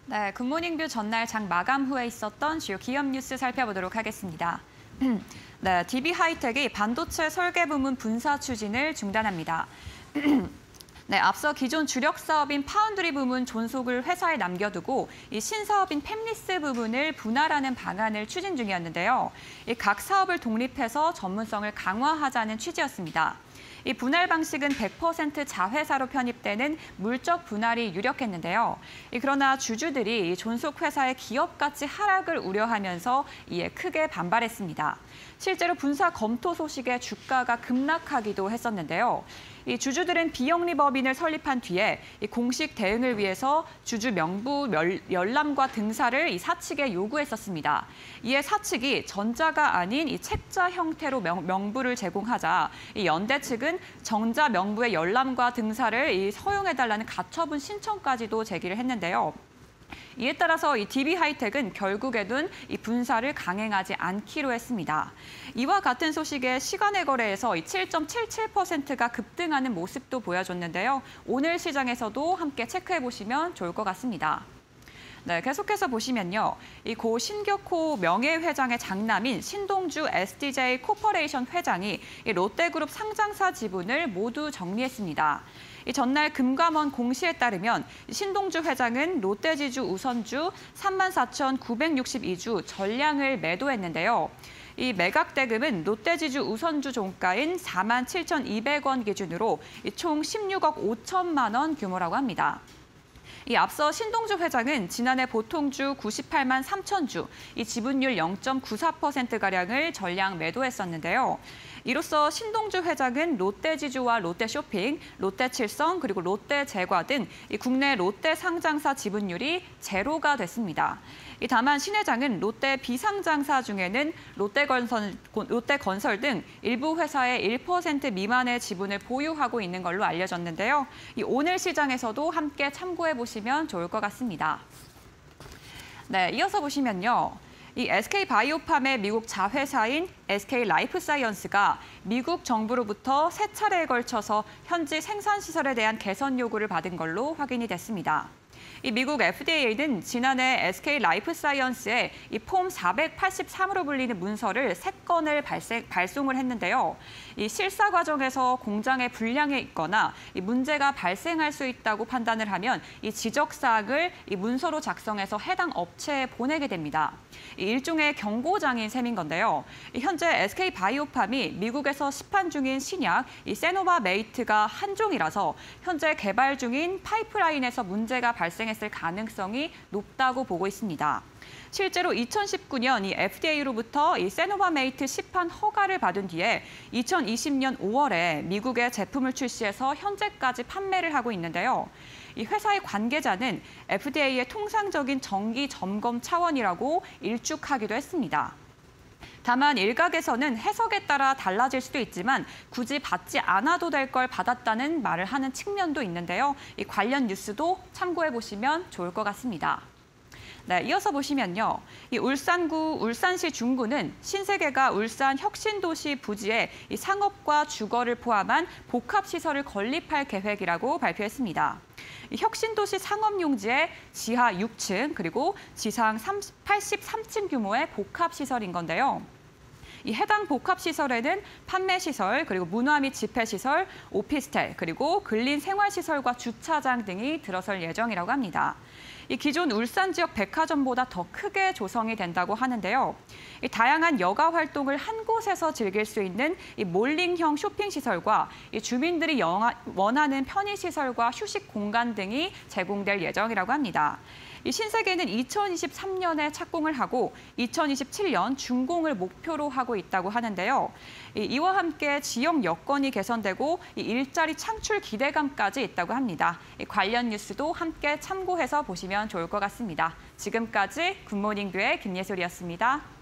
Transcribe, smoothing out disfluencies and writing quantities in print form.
네, 굿모닝뷰 전날 장 마감 후에 있었던 주요 기업 뉴스 살펴보도록 하겠습니다. 네, DB하이텍이 반도체 설계 부문 분사 추진을 중단합니다. 네, 앞서 기존 주력 사업인 파운드리 부문 존속을 회사에 남겨두고 이 신사업인 팹리스 부분을 분할하는 방안을 추진 중이었는데요. 각 사업을 독립해서 전문성을 강화하자는 취지였습니다. 이 분할 방식은 100% 자회사로 편입되는 물적 분할이 유력했는데요. 그러나 주주들이 존속 회사의 기업가치 하락을 우려하면서 이에 크게 반발했습니다. 실제로 분사 검토 소식에 주가가 급락하기도 했었는데요. 이 주주들은 비영리 법인을 설립한 뒤에 이 공식 대응을 위해서 주주 명부 열람과 등사를 이 사측에 요구했었습니다. 이에 사측이 전자가 아닌 이 책자 형태로 명부를 제공하자 이 연대 측은 정자 명부의 열람과 등사를 이 허용해달라는 가처분 신청까지도 제기를 했는데요. 이에 따라서 이 DB하이텍은 결국에는 이 분사를 강행하지 않기로 했습니다. 이와 같은 소식에 시간의 거래에서 7.77%가 급등하는 모습도 보여줬는데요. 오늘 시장에서도 함께 체크해 보시면 좋을 것 같습니다. 네, 계속해서 보시면요. 이 고 신격호 명예회장의 장남인 신동주 SDJ 코퍼레이션 회장이 이 롯데그룹 상장사 지분을 모두 정리했습니다. 이 전날 금감원 공시에 따르면 신동주 회장은 롯데지주 우선주 34,962주 전량을 매도했는데요. 이 매각 대금은 롯데지주 우선주 종가인 47,200원 기준으로 총 16억 5천만 원 규모라고 합니다. 이 앞서 신동주 회장은 지난해 보통주 98만 3천 주, 이 지분율 0.94%가량을 전량 매도했었는데요. 이로써 신동주 회장은 롯데지주와 롯데쇼핑, 롯데칠성, 그리고 롯데제과 등 국내 롯데 상장사 지분율이 제로가 됐습니다. 다만 신 회장은 롯데 비상장사 중에는 롯데건설 등 일부 회사의 1% 미만의 지분을 보유하고 있는 걸로 알려졌는데요. 오늘 시장에서도 함께 참고해 보시면 좋을 것 같습니다. 네, 이어서 보시면요. 이 SK바이오팜의 미국 자회사인 SK라이프사이언스가 미국 정부로부터 세 차례에 걸쳐서 현지 생산시설에 대한 개선 요구를 받은 걸로 확인이 됐습니다. 이 미국 FDA는 지난해 SK라이프사이언스에 이 폼 483으로 불리는 문서를 3건을 발송을 했는데요. 이 실사 과정에서 공장에 불량이 있거나 이 문제가 발생할 수 있다고 판단을 하면 이 지적 사항을 이 문서로 작성해서 해당 업체에 보내게 됩니다. 이 일종의 경고장인 셈인 건데요. 현재 SK바이오팜이 미국에서 시판 중인 신약 이 세노바메이트가 한종이라서 현재 개발 중인 파이프라인에서 문제가 발생했을 가능성이 높다고 보고 있습니다. 실제로 2019년 이 FDA로부터 이 세노바메이트 시판 허가를 받은 뒤에 2020년 5월에 미국에 제품을 출시해서 현재까지 판매를 하고 있는데요. 이 회사의 관계자는 FDA의 통상적인 정기 점검 차원이라고 일축하기도 했습니다. 다만 일각에서는 해석에 따라 달라질 수도 있지만 굳이 받지 않아도 될 걸 받았다는 말을 하는 측면도 있는데요. 이 관련 뉴스도 참고해 보시면 좋을 것 같습니다. 네, 이어서 보시면요. 이 울산구 울산시 중구는 신세계가 울산 혁신도시 부지에 이 상업과 주거를 포함한 복합시설을 건립할 계획이라고 발표했습니다. 이 혁신도시 상업용지에 지하 6층 그리고 지상 83층 규모의 복합시설인 건데요. 이 해당 복합시설에는 판매시설, 그리고 문화 및 집회시설, 오피스텔, 그리고 근린 생활시설과 주차장 등이 들어설 예정이라고 합니다. 이 기존 울산 지역 백화점보다 더 크게 조성이 된다고 하는데요. 이 다양한 여가 활동을 한 곳에서 즐길 수 있는 이 몰링형 쇼핑시설과 이 주민들이 원하는 편의시설과 휴식 공간 등이 제공될 예정이라고 합니다. 이 신세계는 2023년에 착공을 하고 2027년 준공을 목표로 하고 있다고 하는데요. 이와 함께 지역 여건이 개선되고 일자리 창출 기대감까지 있다고 합니다. 관련 뉴스도 함께 참고해서 보시면 좋을 것 같습니다. 지금까지 굿모닝뷰의 김예솔이었습니다.